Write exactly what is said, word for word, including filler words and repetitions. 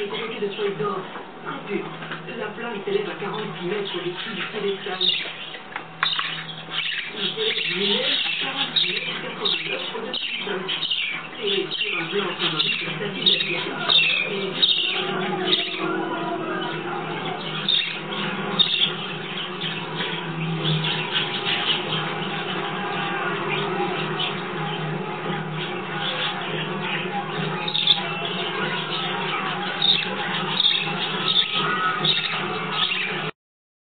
est convoqué de soleil d'or, très pur. La flamme s'élève à quarante-six mètres au-dessus du piédestal. Le soleil lui-même à quarante-six mètres quatre-vingt-neuf au-dessus du sol. Et sur un blanc favori, c'est David Lavière.